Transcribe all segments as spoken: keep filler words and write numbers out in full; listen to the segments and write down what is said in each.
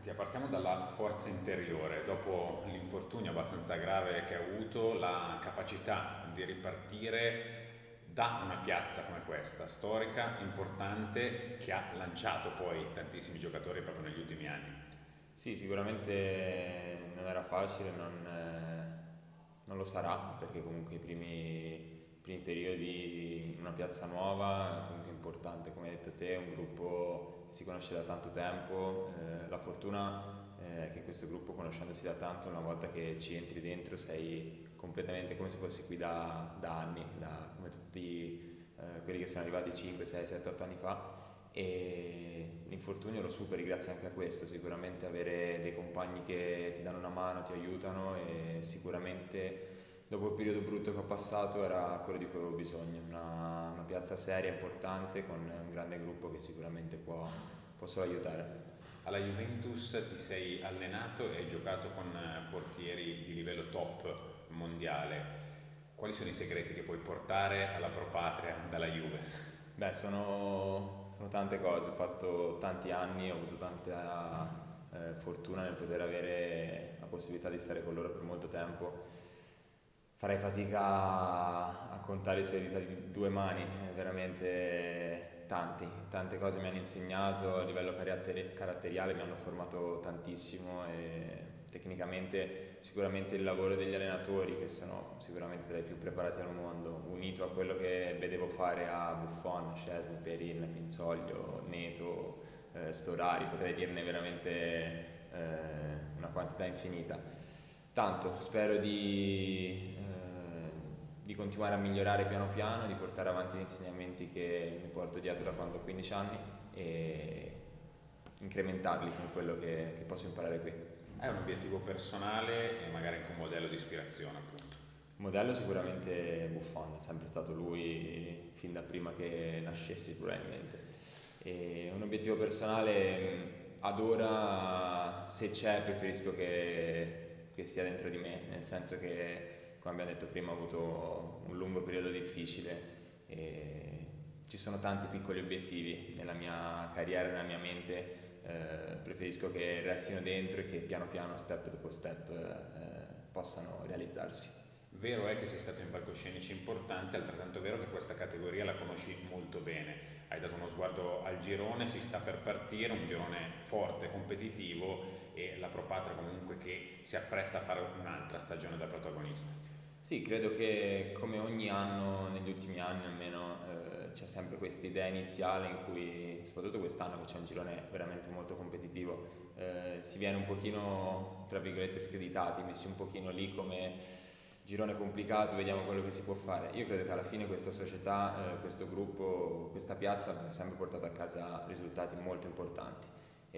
Mattia, partiamo dalla forza interiore. Dopo l'infortunio abbastanza grave che ha avuto, la capacità di ripartire da una piazza come questa, storica, importante, che ha lanciato poi tantissimi giocatori proprio negli ultimi anni. Sì, sicuramente non era facile, non, eh, non lo sarà, perché comunque i primi, primi periodi in una piazza nuova, comunque importante, come hai detto te, un gruppo che si conosce da tanto tempo, eh, la fortuna eh, è che questo gruppo, conoscendosi da tanto, una volta che ci entri dentro sei completamente come se fossi qui da, da anni, da, come tutti eh, quelli che sono arrivati cinque, sei, sette, otto anni fa, e l'infortunio lo superi grazie anche a questo, sicuramente avere dei compagni che ti danno una mano, ti aiutano, e sicuramente dopo il periodo brutto che ho passato era quello di cui avevo bisogno, una, una piazza seria, importante, con un grande gruppo che sicuramente può, può solo aiutare. Alla Juventus ti sei allenato e hai giocato con portieri di livello top mondiale. Quali sono i segreti che puoi portare alla propatria dalla Juve? Beh, sono, sono tante cose, ho fatto tanti anni, ho avuto tanta eh, fortuna nel poter avere la possibilità di stare con loro per molto tempo. Farei fatica a, a contare i suoi dita di due mani, eh, veramente tanti, tante cose mi hanno insegnato, a livello caratteri- caratteriale mi hanno formato tantissimo, e tecnicamente sicuramente il lavoro degli allenatori, che sono sicuramente tra i più preparati al mondo, unito a quello che vedevo fare a Buffon, Szczesny, Perin, Pinzoglio, Neto, eh, Storari, potrei dirne veramente eh, una quantità infinita. Tanto, spero di, eh, di continuare a migliorare piano piano, di portare avanti gli insegnamenti che mi porto dietro da quando ho quindici anni e incrementarli con quello che, che posso imparare qui. È un obiettivo personale e magari anche un modello di ispirazione, appunto. Modello sicuramente Buffon, è sempre stato lui fin da prima che nascessi probabilmente. E un obiettivo personale, mh, ad ora, se c'è, preferisco che, che stia dentro di me, nel senso che, come abbiamo detto prima, ho avuto un lungo periodo difficile e ci sono tanti piccoli obiettivi nella mia carriera, nella mia mente. Eh, preferisco che restino dentro e che piano piano, step dopo step, eh, possano realizzarsi. Vero è che sei stato in palcoscenici importanti, altrettanto vero che questa categoria la conosci molto bene. Hai dato uno sguardo al girone, si sta per partire, un girone forte, competitivo, e la Pro Patria comunque che si appresta a fare un'altra stagione da protagonista. Sì, credo che come ogni anno, negli ultimi anni almeno, eh, c'è sempre questa idea iniziale in cui, soprattutto quest'anno che c'è un girone veramente molto competitivo, eh, si viene un pochino, tra virgolette, screditati, messi un pochino lì come girone complicato, vediamo quello che si può fare. Io credo che alla fine questa società, eh, questo gruppo, questa piazza abbia sempre portato a casa risultati molto importanti.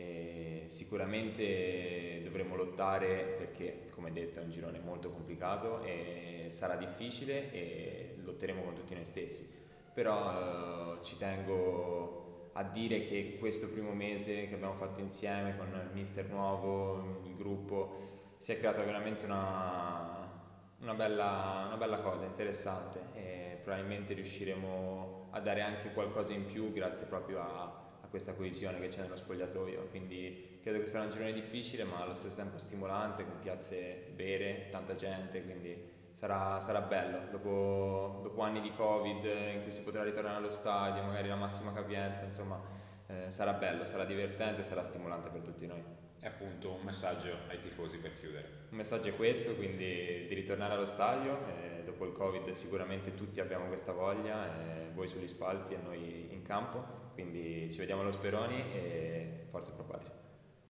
E sicuramente dovremo lottare perché, come detto, è un girone molto complicato e sarà difficile, e lotteremo con tutti noi stessi. Però eh, ci tengo a dire che questo primo mese che abbiamo fatto insieme con il mister nuovo, il gruppo, si è creata veramente una, una bella, una bella cosa, interessante, e probabilmente riusciremo a dare anche qualcosa in più grazie proprio a, a questa coesione che c'è nello spogliatoio. Quindi credo che sarà un girone difficile, ma allo stesso tempo stimolante, con piazze vere, tanta gente, quindi sarà, sarà bello. Dopo, dopo anni di Covid in cui si potrà ritornare allo stadio, magari la massima capienza, insomma, eh, sarà bello, sarà divertente, sarà stimolante per tutti noi. È appunto un messaggio ai tifosi per chiudere. Un messaggio è questo, quindi di ritornare allo stadio, eh, dopo il Covid sicuramente tutti abbiamo questa voglia, eh, voi sugli spalti e noi in campo, quindi ci vediamo allo Speroni e forza Pro Patria.